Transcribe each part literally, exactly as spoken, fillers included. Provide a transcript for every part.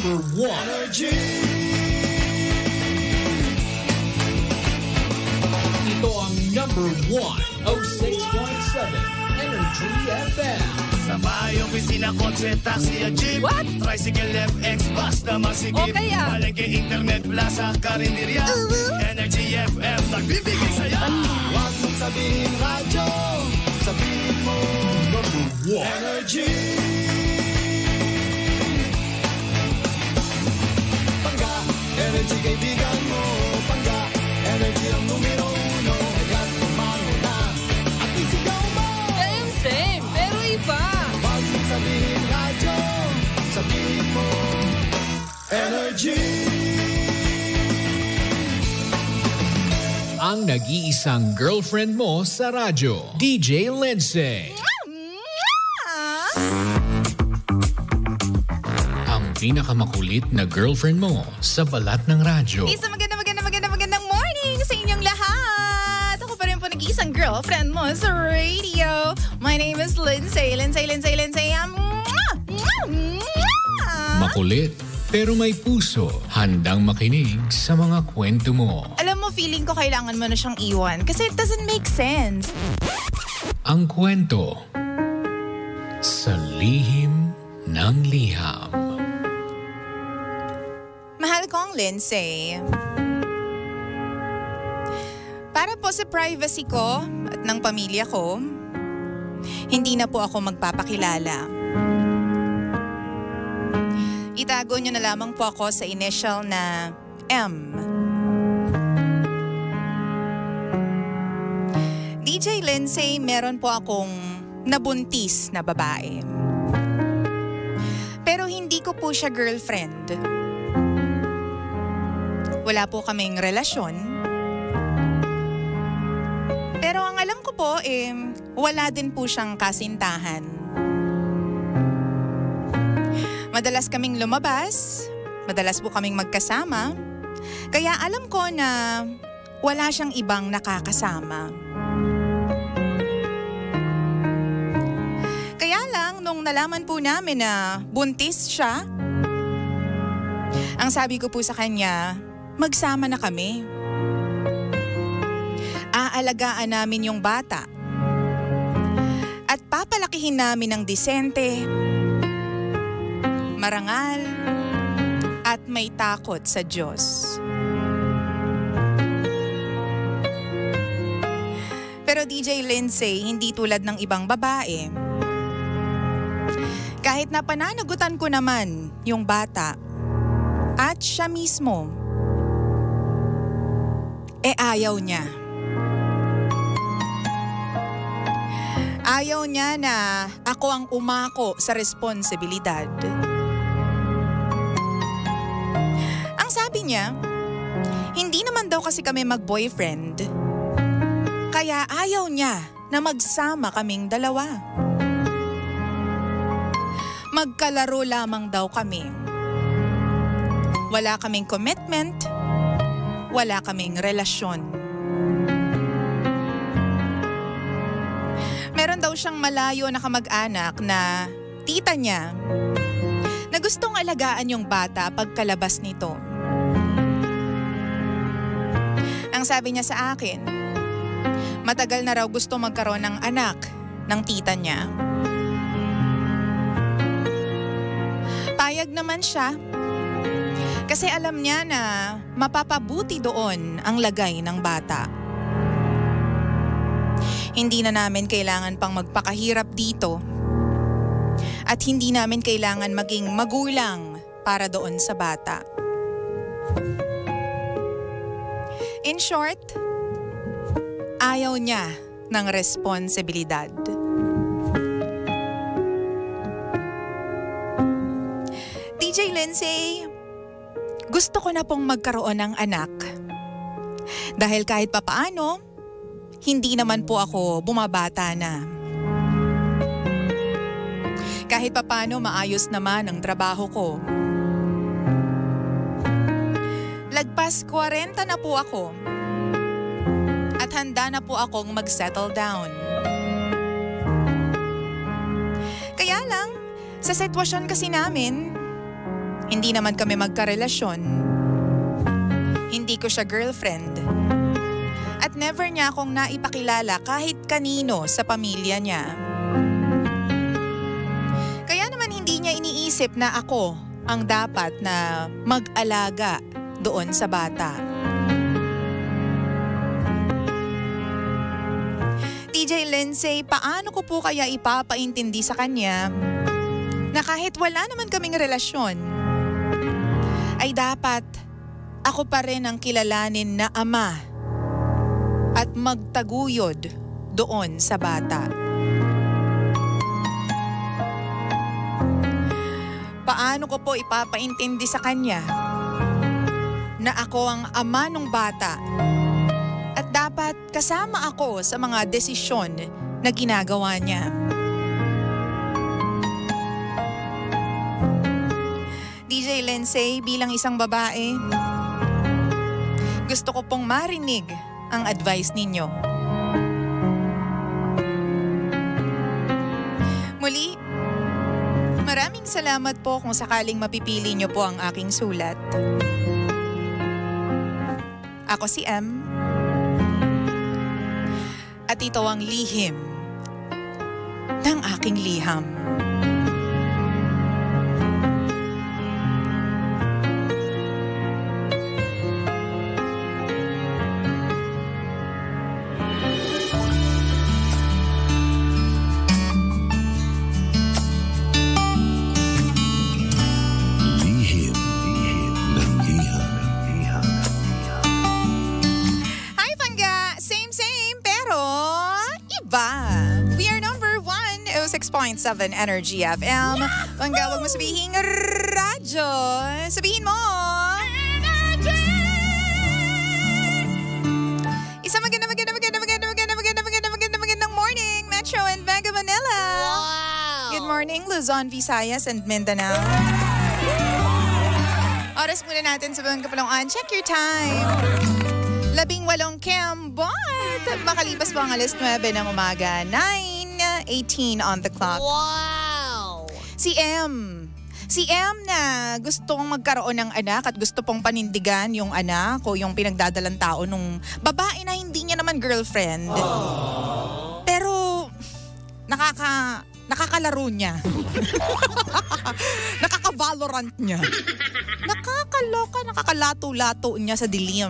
number one. Energy. Ito ang number one, oh six point seven, Energy F M. Sa bahay, opisina, kotse, taxi, at jeep. What? Tricycle, F X, bus na masigip. O kaya? Palengke, internet, plaza, karinderya. Uh-huh. Energy F M, nagbibigay sa'yo. Huwag mong sabihin radyo, sabihin mo number one. Energy. Pangga, energy kaibigan mo. Pangga, energy ang numero uno. Agad tumalo na at isigaw mo. Same, same, pero iba. Huwag mong sabihin radyo, sabihin mo energy. Ang nag-iisang girlfriend mo sa radyo, D J Lindsay. Ang pinakamakulit na girlfriend mo sa balat ng radyo. Isa maganda, maganda, maganda, magandang morning sa inyong lahat. Ako pa rin po nag-iisang girlfriend mo sa radio. My name is Lindsay. Lindsay, Lindsay, Lindsay. Makulit, pero may puso. Handang makinig sa mga kwento mo. Alam mo, feeling ko kailangan mo na siyang iwan kasi it doesn't make sense. Ang kwento sa lihim ng liham. Mahal kong Lindsay. Para po sa privacy ko at ng pamilya ko, hindi na po ako magpapakilala. Itago niyo na lamang po ako sa initial na M. D J Lindsay, meron po akong nabuntis na babae. Pero hindi ko po siya girlfriend. Wala po kaming relasyon. Pero ang alam ko po, eh, wala din po siyang kasintahan. Madalas kaming lumabas, madalas po kaming magkasama, kaya alam ko na wala siyang ibang nakakasama. Kaya lang, nung nalaman po namin na buntis siya, ang sabi ko po sa kanya, magsama na kami. Aalagaan namin yung bata. At papalakihin namin ng disente, marangal, at may takot sa Diyos. Pero D J Lindsay, hindi tulad ng ibang babae. Kahit na pananagutan ko naman yung bata at siya mismo, eh ayaw niya. Ayaw niya na ako ang umako sa responsibilidad. Ang sabi niya, hindi naman daw kasi kami mag-boyfriend. Kaya ayaw niya na magsama kaming dalawa. Magkalaro lamang daw kami. Wala kaming commitment, wala kaming relasyon. Meron daw siyang malayo na kamag-anak na tita niya na gustong alagaan yung bata pagkalabas nito. Ang sabi niya sa akin, matagal na raw gusto magkaroon ng anak ng tita niya. Payag naman siya kasi alam niya na mapapabuti doon ang lagay ng bata. Hindi na namin kailangan pang magpakahirap dito. At hindi namin kailangan maging magulang para doon sa bata. In short, ayaw niya ng responsibilidad. D J Lindsay, gusto ko na pong magkaroon ng anak. Dahil kahit papaano, hindi naman po ako bumabata na. Kahit papaano maayos naman ang trabaho ko. Lagpas forty na po ako. At handa na po akong mag-settle down. Kaya lang, sa sitwasyon kasi namin, Hindi naman kami magkarelasyon. Hindi ko siya girlfriend. At never niya akong naipakilala kahit kanino sa pamilya niya. Kaya naman hindi niya iniisip na ako ang dapat na mag-alaga doon sa bata. T J Lindsay, paano ko po kaya ipapaintindi sa kanya na kahit wala naman kaming relasyon, ay dapat ako pa rin ang kilalanin na ama at magtaguyod doon sa bata. Paano ko po ipapaintindi sa kanya na ako ang ama ng bata at dapat kasama ako sa mga desisyon na ginagawa niya? D J Lindsay, bilang isang babae, gusto ko pong marinig ang advice ninyo. Muli, maraming salamat po kung sakaling mapipili niyo po ang aking sulat. Ako si M. At ito ang lihim ng aking liham. six point seven Energy F M. Pangga, wag mo sabihin radyo. Sabihin mo. Energy! Isang maganda, maganda, maganda, maganda, maganda, maganda, maganda, maganda, magandang morning, Metro and Mega Manila. Wow! Good morning, Luzon, Visayas, and Mindanao. Oras muna natin sa buong kapalungan. Check your time. Labing walong kembot. Makalipas po ang alas nuwebe ng umaga. nine eighteen on the clock. Wow! Si M. Si M na gusto kong magkaroon ng anak at gusto pong panindigan yung anak o yung pinagdadalang tao nung babae na hindi niya naman girlfriend. Aww. Pero nakaka nakakalaro niya. Nakaka-Valorant niya. Nakakaloka, nakakalato-lato niya sa dilim.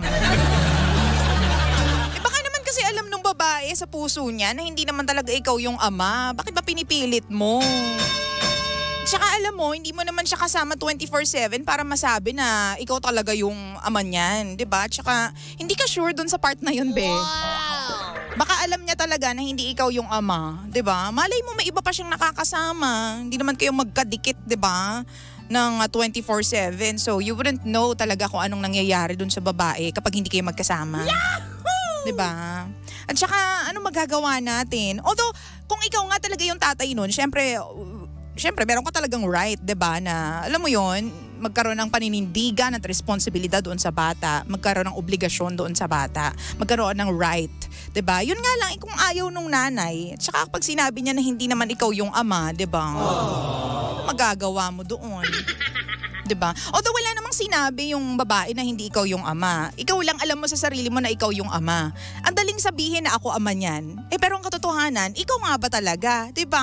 Kasi alam nung babae sa puso niya na hindi naman talaga ikaw yung ama. Bakit ba pinipilit mo? Tsaka alam mo, hindi mo naman siya kasama twenty-four seven para masabi na ikaw talaga yung ama niyan. Diba? Tsaka hindi ka sure dun sa part na yun, be. Wow! Baka alam niya talaga na hindi ikaw yung ama. Diba? Malay mo may iba pa siyang nakakasama. Hindi naman kayo magkadikit, diba? Ng twenty-four seven. So you wouldn't know talaga kung anong nangyayari dun sa babae kapag hindi kayo magkasama. Yahoo! Diba? At saka, ano magagawa natin? Although, kung ikaw nga talaga yung tatay nun, syempre, syempre, meron ka talagang right, diba? Na, alam mo yon, magkaroon ng paninindigan at responsibilidad doon sa bata, magkaroon ng obligasyon doon sa bata, magkaroon ng right, diba? Yun nga lang, eh, kung ayaw nung nanay, at saka pag sinabi niya na hindi naman ikaw yung ama, diba? Ano magagawa mo doon? Diba? Although wala namang sinabi yung babae na hindi ikaw yung ama. Ikaw lang alam mo sa sarili mo na ikaw yung ama. Ang daling sabihin na ako ama niyan. Eh pero ang katotohanan, ikaw nga ba talaga? Diba?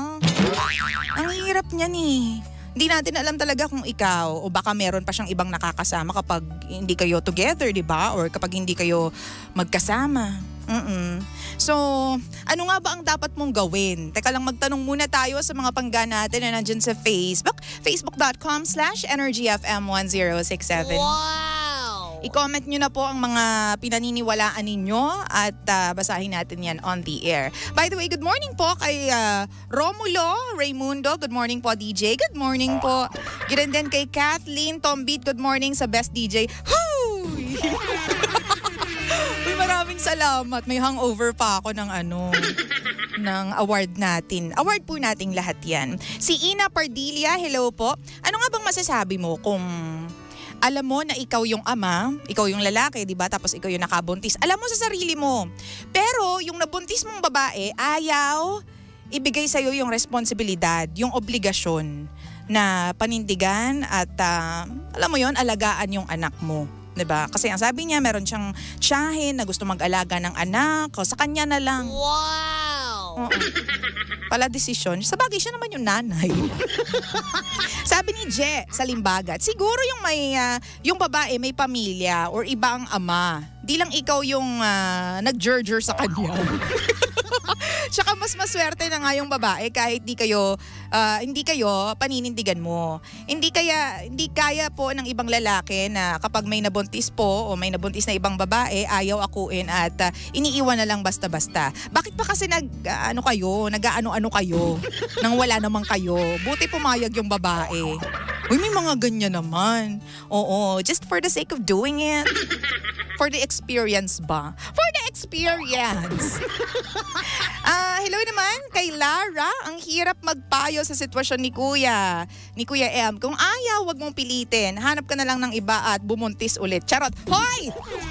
Ang hirap niyan eh. Hindi natin alam talaga kung ikaw o baka meron pa siyang ibang nakakasama kapag hindi kayo together, diba? Or kapag hindi kayo magkasama. Mm-mm. So, ano nga ba ang dapat mong gawin? Teka lang, magtanong muna tayo sa mga pangga natin na nandyan sa Facebook. Facebook.com slash EnergyFM1067. Wow! I-comment nyo na po ang mga pinaniniwalaan ninyo at uh, basahin natin yan on the air. By the way, good morning po kay uh, Romulo Raymundo. Good morning po, D J. Good morning po. Good din kay Kathleen Tombit. Good morning sa Best D J. Hooy! Uy, maraming salamat. May hangover pa ako ng ano, ng award natin. Award po nating lahat yan. Si Ina Pardilla, hello po. Ano nga bang masasabi mo kung alam mo na ikaw yung ama, ikaw yung lalaki, di ba? Tapos ikaw yung nakabuntis. Alam mo sa sarili mo. Pero yung nabuntis mong babae, ayaw ibigay sa'yo yung responsibilidad, yung obligasyon na panindigan at ah, alam mo yon, alagaan yung anak mo. 'Di ba? Kasi ang sabi niya, meron siyang tiyahin na gusto mag-alaga ng anak. O, sa kanya na lang. Wow! Oo. Pala desisyon. Sa bagay, siya naman yung nanay. Sabi ni Je sa Limbagat, siguro yung may ah, yung babae may pamilya or iba ang ama. Di lang ikaw yung uh, nag-jurger sa kanya. Tsaka mas maswerte na nga yung babae kahit di kayo ah, hindi kayo paninindigan mo. Hindi kaya hindi kaya po ng ibang lalaki na kapag may nabuntis po o may nabuntis na ibang babae, ayaw akuin at ah, iniiwan na lang basta-basta. Bakit pa kasi nag ah, ano kayo, nag-aano-ano kayo nang wala naman kayo? Buti pumayag yung babae. Uy, may mga ganyan naman. Oo, just for the sake of doing it. For the experience ba? For the experience. Ah, hello naman kay Lara. Ang hirap magpayo sa sitwasyon ni Kuya. Ni Kuya M. Kung ayaw, wag mong pilitin. Hanap ka na lang ng iba at bumuntis ulit. Charot. Hoy!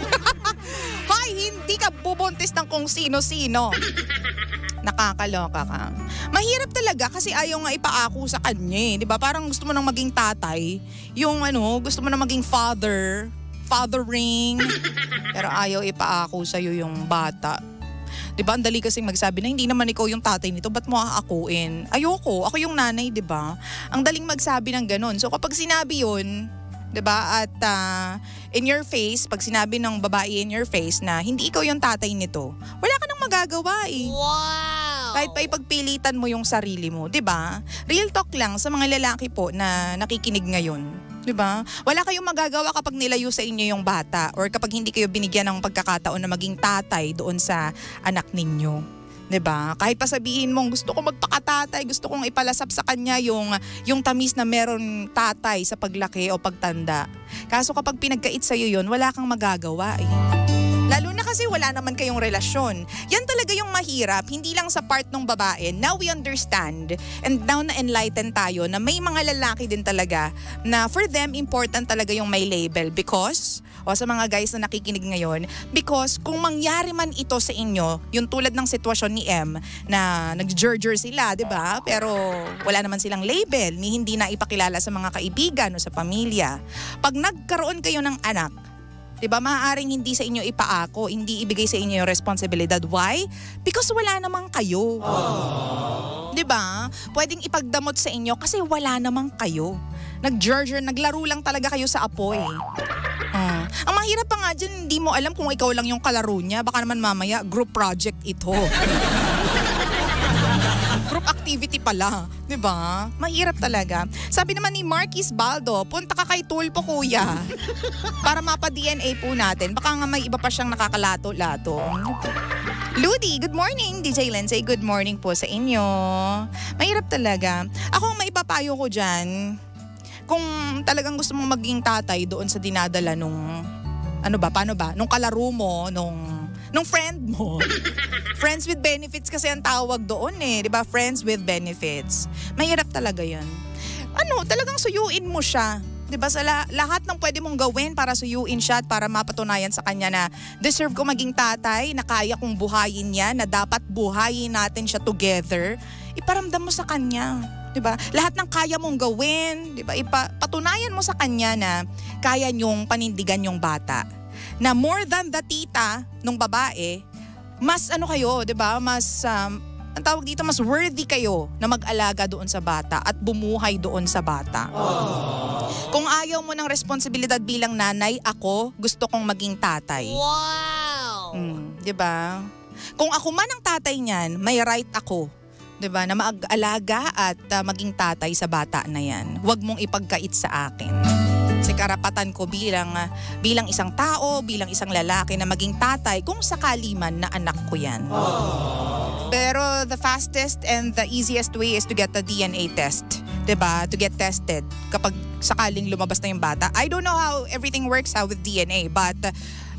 Hoy, hindi ka bubuntis ng kung sino-sino. Nakakaloka ka. Mahirap talaga kasi ayaw nga ipaako sa kanya eh. 'Di ba? Parang gusto mo nang maging tatay. Yung ano, gusto mo nang maging father. Fathering. Pero ayaw ipaako sa'yo yung bata. Diba, ang dali kasing magsabi na hindi naman ikaw yung tatay nito, ba't mo aakuin? Ayoko, ako yung nanay, diba? Ang daling magsabi ng ganun. So kapag sinabi yun, diba, at uh, in your face, pag sinabi ng babae in your face na hindi ikaw yung tatay nito, wala ka nang magagawa eh. Wow! Kahit pa ipagpilitan mo yung sarili mo, diba? Real talk lang sa mga lalaki po na nakikinig ngayon. Diba? Wala kayong magagawa kapag nilayo sa inyo yung bata or kapag hindi kayo binigyan ng pagkakataon na maging tatay doon sa anak ninyo. 'Di ba? Kahit pa sabihin mong gusto ko magpakatatay, gusto kong ipalasap sa kanya yung yung tamis na meron tatay sa paglaki o pagtanda. Kaso kapag pinagkait sa iyo 'yon, wala kang magagawa eh. Lalo na kasi wala naman kayong relasyon. Yan talaga yung mahirap, hindi lang sa part ng babae. Now we understand and now na-enlighten tayo na may mga lalaki din talaga na for them important talaga yung may label because, o sa mga guys na nakikinig ngayon, because kung mangyari man ito sa inyo, yung tulad ng sitwasyon ni M na nag-jurger sila, di ba? Pero wala naman silang label, ni hindi na ipakilala sa mga kaibigan o sa pamilya. Pag nagkaroon kayo ng anak, diba, maaaring hindi sa inyo ipaako, hindi ibigay sa inyo yung responsibilidad. Why? Because wala namang kayo. Aww. Diba? Pwedeng ipagdamot sa inyo kasi wala namang kayo. Nag-jurger, naglaro lang talaga kayo sa apoy. Hmm. Ang mahirap pa nga dyan, hindi mo alam kung ikaw lang yung kalaro niya. Baka naman mamaya, group project ito. Group activity pala, 'di ba? Mahirap talaga. Sabi naman ni Marquis Baldo, punta ka kay Tulpo kuya. Para mapa-D N A po natin. Baka nga may iba pa siyang nakakalato-lato. Ludi, good morning. D J Lindsay, good morning po sa inyo. Mahirap talaga. Ako ang maipapayo ko diyan, kung talagang gusto mong maging tatay doon sa dinadala nung ano ba, paano ba? Nung kalaro mo, nung nung friend mo. Friends with benefits kasi ang tawag doon eh. Di ba? Friends with benefits. Mahirap talaga yan. Ano, talagang suyuin mo siya. Di ba? Sa la- lahat ng pwede mong gawin para suyuin siya at para mapatunayan sa kanya na deserve ko maging tatay, na kaya kong buhayin niya, na dapat buhayin natin siya together. Iparamdam mo sa kanya. Di ba? Lahat ng kaya mong gawin, di ba? Ipatunayan mo sa kanya na kaya niyong panindigan yung bata. Na more than the tita nung babae, mas ano kayo, 'di ba? Mas um, ang tawag dito, mas worthy kayo na mag-alaga doon sa bata at bumuhay doon sa bata. Aww. Kung ayaw mo ng responsibilidad bilang nanay, ako gusto kong maging tatay. Wow. Hmm, 'di ba? Kung ako man ang tatay niyan, may right ako, 'di ba, na mag-alaga at uh, maging tatay sa bata na 'yan. Huwag mong ipagkait sa akin. Kasi karapatan ko bilang uh, bilang isang tao, bilang isang lalaki na maging tatay kung sakali man na anak ko yan. Aww. Pero the fastest and the easiest way is to get the D N A test. 'Di ba? To get tested kapag sakaling lumabas na yung bata. I don't know how everything works out with D N A, but uh,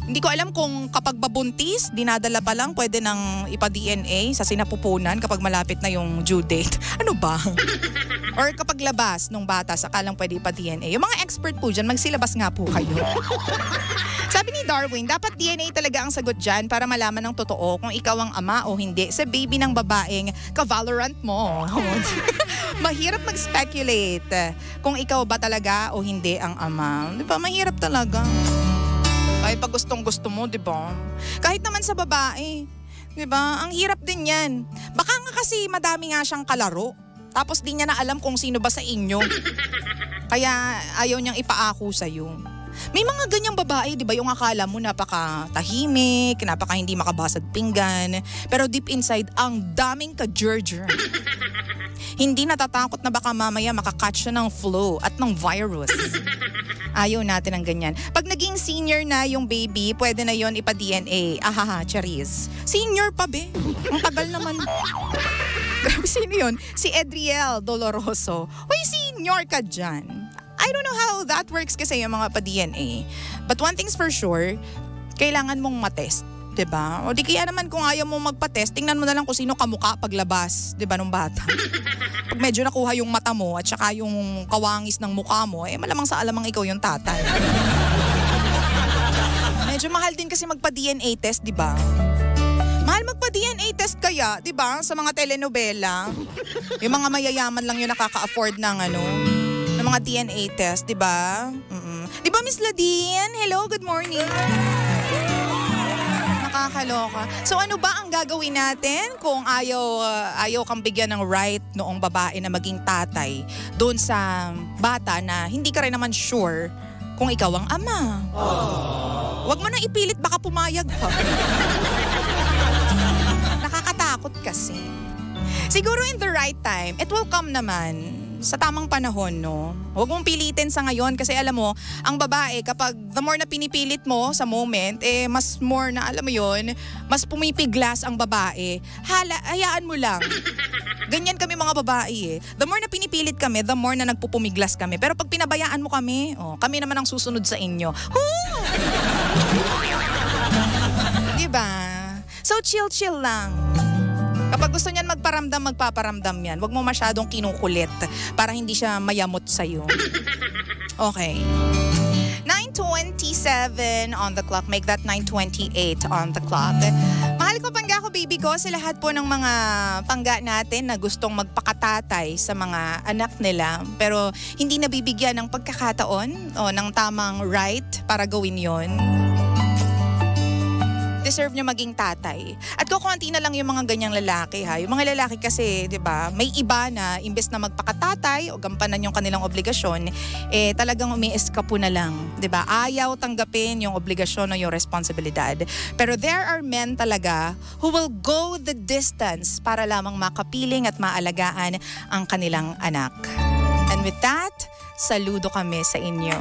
Hindi ko alam kung kapag babuntis, dinadala pa lang, pwede nang ipa-D N A sa sinapupunan kapag malapit na yung due date. Ano ba? Or kapag labas nung bata, saka lang pwede ipa-D N A. Yung mga expert po dyan, magsilabas nga po kayo. Sabi ni Darwin, dapat D N A talaga ang sagot dyan para malaman ng totoo kung ikaw ang ama o hindi sa baby ng babaeng ka-Valorant mo. Mahirap mag-speculate kung ikaw ba talaga o hindi ang ama. Di ba? Mahirap talaga. Kahit pag gustong gusto mo, di ba? Kahit naman sa babae. Di ba? Ang hirap din yan. Baka nga kasi madami nga siyang kalaro. Tapos di niya na alam kung sino ba sa inyo. Kaya ayaw niyang ipaako sa'yo. May mga ganyang babae, di ba, yung akala mo napaka-tahimik, napaka hindi makabasag pinggan, pero deep inside, ang daming ka-jerger. Hindi natatakot na baka mamaya makakatch siya ng flu at ng virus. Ayaw natin ng ganyan. Pag naging senior na yung baby, pwede na yon ipa-D N A. Ahaha, charis. Senior pa, be. Ang tagal naman. Sino yun? Si Edriel Doloroso. Uy, senior ka dyan. I don't know how that works kasi yung mga pa-D N A. But one thing's for sure, kailangan mong matest. Diba? O di kaya naman kung ayaw mo magpa-test, tingnan mo na lang kung sino kamukha paglabas, diba, nung bata. Pag medyo nakuha yung mata mo at saka yung kawangis ng mukha mo, eh malamang sa alamang ikaw yung tatay. Medyo mahal din kasi magpa-D N A test, diba? Mahal magpa-D N A test kaya, diba? Sa mga telenovela. Yung mga mayayaman lang yung nakaka-afford ng ano, ng mga D N A test, diba? Mm-mm. Diba, Miss Ladine? Hello, good morning. Nakakaloka. So ano ba ang gagawin natin kung ayaw, uh, ayaw kang bigyan ng right noong babae na maging tatay doon sa bata na hindi ka rin naman sure kung ikaw ang ama? Aww. Huwag mo na ipilit, baka pumayag pa. Nakakatakot kasi. Siguro in the right time, it will come naman. Sa tamang panahon, no? Huwag mong pilitin sa ngayon kasi alam mo, ang babae kapag the more na pinipilit mo sa moment, eh mas more na alam mo yon, mas pumipiglas ang babae. Hala, hayaan mo lang. Ganyan kami mga babae eh. The more na pinipilit kami, the more na nagpupumiglas kami. Pero pag pinabayaan mo kami, oh, kami naman ang susunod sa inyo. Diba? So chill-chill lang. Kapag gusto niyan magparamdam, magpaparamdam yan. Huwag mo masyadong kinukulit para hindi siya mayamot sa'yo. Okay. nine twenty-seven on the clock. Make that nine twenty-eight on the clock. Mahal ko, pangga ko, baby ko, sa lahat po ng mga pangga natin na gustong magpakatatay sa mga anak nila pero hindi nabibigyan ng pagkakataon o ng tamang right para gawin yon. Deserve niya maging tatay. At kukunti na lang yung mga ganyang lalaki, ha. Yung mga lalaki kasi, 'di ba, may iba na imbes na magpakatatay o gampanan yung kanilang obligasyon, eh talagang umi-eskapo na lang, 'di ba? Ayaw tanggapin yung obligasyon o yung responsibilidad. Pero there are men talaga who will go the distance para lamang makapiling at maalagaan ang kanilang anak. And with that, saludo kami sa inyo.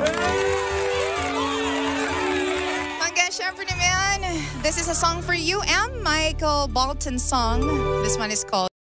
Syempre naman, this is a song for you and Michael Bolton's song. This one is called